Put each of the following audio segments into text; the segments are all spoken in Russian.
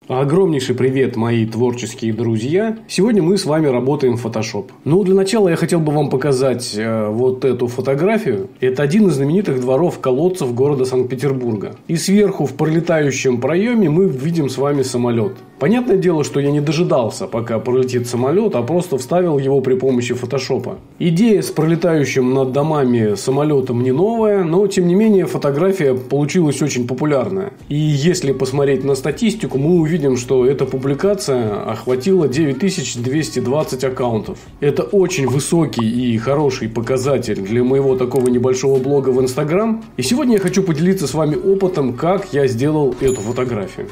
Огромнейший привет, мои творческие друзья! Сегодня мы с вами работаем в Photoshop. Ну, для начала я хотел бы вам показать вот эту фотографию. Это один из знаменитых дворов-колодцев города Санкт-Петербурга. И сверху в пролетающем проеме мы видим с вами самолет. Понятное дело, что я не дожидался, пока пролетит самолет, а просто вставил его при помощи фотошопа. Идея с пролетающим над домами самолетом не новая, но тем не менее фотография получилась очень популярная. И если посмотреть на статистику, мы увидим, что эта публикация охватила 9220 аккаунтов. Это очень высокий и хороший показатель для моего такого небольшого блога в Instagram. И сегодня я хочу поделиться с вами опытом, как я сделал эту фотографию.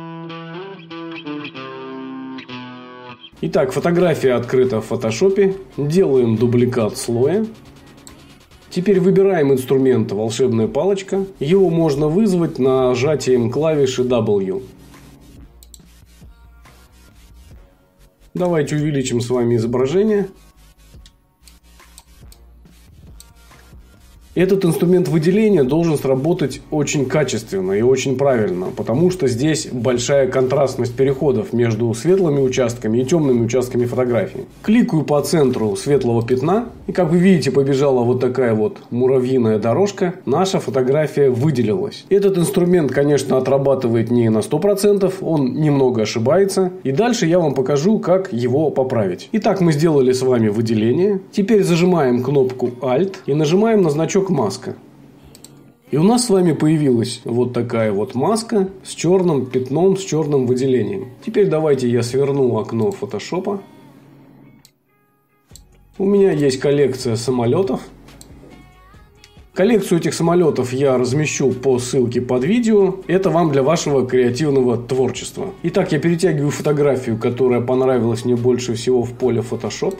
Итак, фотография открыта в фотошопе. Делаем дубликат слоя. Теперь выбираем инструмент «Волшебная палочка». Его можно вызвать нажатием клавиши W. Давайте увеличим с вами изображение. Этот инструмент выделения должен сработать очень качественно и очень правильно, потому что здесь большая контрастность переходов между светлыми участками и темными участками фотографии. Кликаю по центру светлого пятна, и как вы видите, побежала вот такая вот муравьиная дорожка. Наша фотография выделилась. Этот инструмент, конечно, отрабатывает не на 100%, он немного ошибается. И дальше я вам покажу, как его поправить. Итак, мы сделали с вами выделение. Теперь зажимаем кнопку Alt и нажимаем на значок маска. И у нас с вами появилась вот такая вот маска с черным пятном, с черным выделением. Теперь давайте я сверну окно фотошопа. У меня есть коллекция самолетов. Коллекцию этих самолетов я размещу по ссылке под видео. Это вам для вашего креативного творчества. Итак, я перетягиваю фотографию, которая понравилась мне больше всего в поле Photoshop.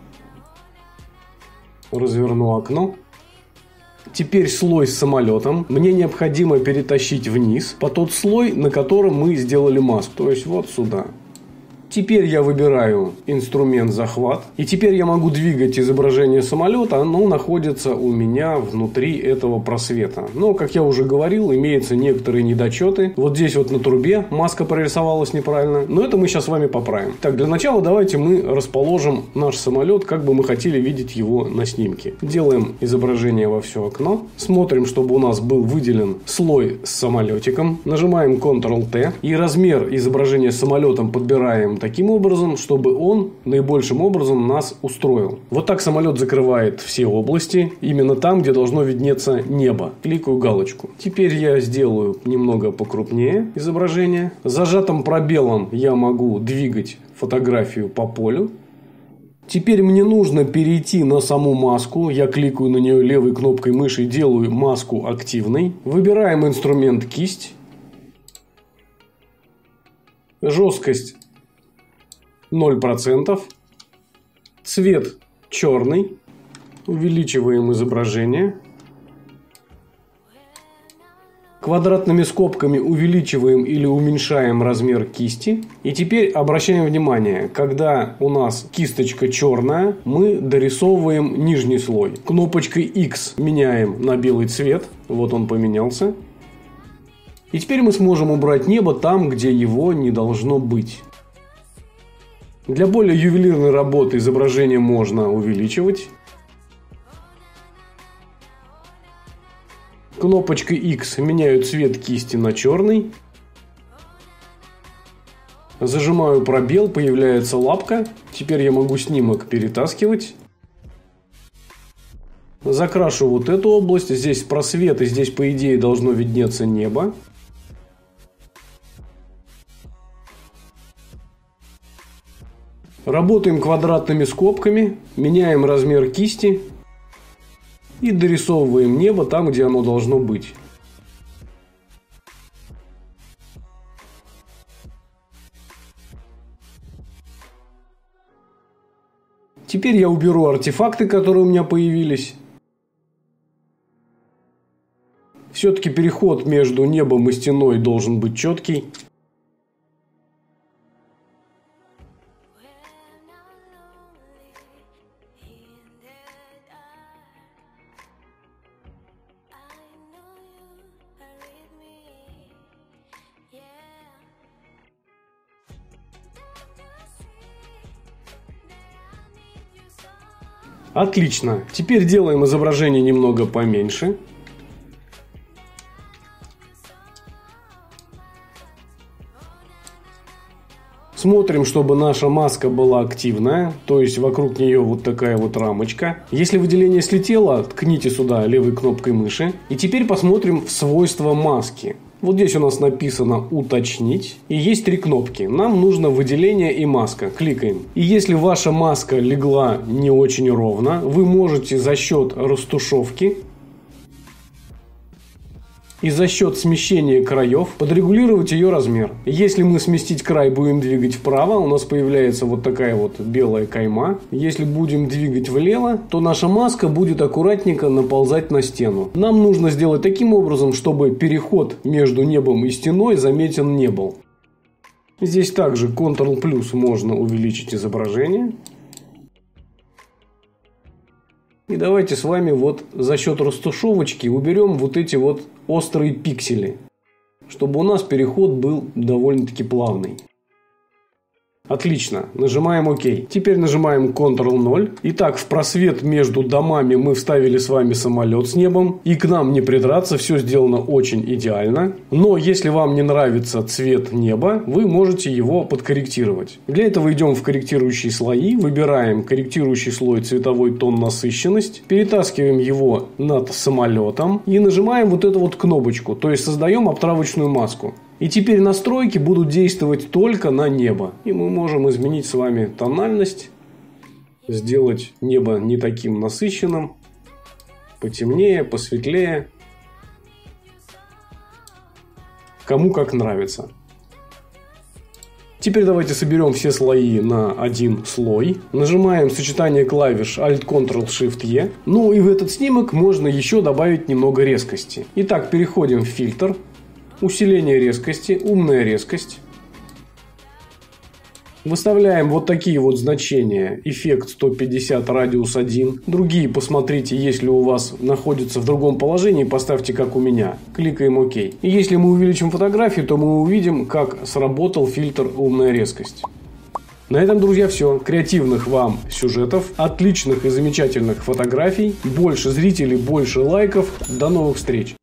Разверну окно. Теперь слой с самолетом мне необходимо перетащить вниз по тот слой, на котором мы сделали маску. То есть вот сюда. Теперь я выбираю инструмент захват. И теперь я могу двигать изображение самолета. Оно находится у меня внутри этого просвета. Но, как я уже говорил, имеются некоторые недочеты. Вот здесь вот на трубе маска прорисовалась неправильно. Но это мы сейчас с вами поправим. Так, для начала давайте мы расположим наш самолет, как бы мы хотели видеть его на снимке. Делаем изображение во все окно. Смотрим, чтобы у нас был выделен слой с самолетиком. Нажимаем Ctrl-T. И размер изображения самолетом подбираем таким образом, чтобы он наибольшим образом нас устроил. Вот так самолет закрывает все области, именно там, где должно виднеться небо. Кликаю галочку. Теперь я сделаю немного покрупнее изображение. Зажатым пробелом я могу двигать фотографию по полю. Теперь мне нужно перейти на саму маску. Я кликаю на нее левой кнопкой мыши, делаю маску активной. Выбираем инструмент кисть. Жесткость 0%. Цвет черный. Увеличиваем изображение. Квадратными скобками увеличиваем или уменьшаем размер кисти. И теперь обращаем внимание, когда у нас кисточка черная, мы дорисовываем нижний слой. Кнопочкой X меняем на белый цвет. Вот он поменялся. И теперь мы сможем убрать небо там, где его не должно быть. Для более ювелирной работы изображение можно увеличивать. Кнопочкой X меняю цвет кисти на черный. Зажимаю пробел, появляется лапка. Теперь я могу снимок перетаскивать. Закрашу вот эту область. Здесь просвет, и здесь, по идее, должно виднеться небо. Работаем квадратными скобками, меняем размер кисти и дорисовываем небо там, где оно должно быть. Теперь я уберу артефакты, которые у меня появились. Все-таки переход между небом и стеной должен быть четкий. Отлично. Теперь делаем изображение немного поменьше. Смотрим, чтобы наша маска была активная, то есть вокруг нее вот такая вот рамочка. Если выделение слетело, ткните сюда левой кнопкой мыши. И теперь посмотрим в свойства маски. Вот здесь у нас написано «Уточнить». И есть 3 кнопки. Нам нужно выделение и маска. Кликаем. И если ваша маска легла не очень ровно, вы можете за счет растушевки и за счет смещения краев подрегулировать ее размер. Если мы сместить край будем двигать вправо, у нас появляется вот такая вот белая кайма. Если будем двигать влево, то наша маска будет аккуратненько наползать на стену. Нам нужно сделать таким образом, чтобы переход между небом и стеной заметен не был. Здесь также Ctrl+ можно увеличить изображение. И давайте с вами вот за счет растушевочки уберем вот эти вот острые пиксели, чтобы у нас переход был довольно-таки плавный. Отлично. Нажимаем ОК. Теперь нажимаем Ctrl-0. Итак, в просвет между домами мы вставили с вами самолет с небом. И к нам не придраться. Все сделано очень идеально. Но если вам не нравится цвет неба, вы можете его подкорректировать. Для этого идем в корректирующие слои. Выбираем корректирующий слой цветовой тон насыщенность. Перетаскиваем его над самолетом. И нажимаем вот эту вот кнопочку. То есть создаем обтравочную маску. И теперь настройки будут действовать только на небо. И мы можем изменить с вами тональность. Сделать небо не таким насыщенным. Потемнее, посветлее. Кому как нравится. Теперь давайте соберем все слои на один слой. Нажимаем сочетание клавиш Alt-Ctrl-Shift-E. Ну и в этот снимок можно еще добавить немного резкости. Итак, переходим в фильтр. Усиление резкости, умная резкость. Выставляем вот такие вот значения. Эффект 150, радиус 1. Другие посмотрите, если у вас находится в другом положении, поставьте как у меня. Кликаем ОК. И если мы увеличим фотографию, то мы увидим, как сработал фильтр умная резкость. На этом, друзья, все. Креативных вам сюжетов, отличных и замечательных фотографий, больше зрителей, больше лайков. До новых встреч!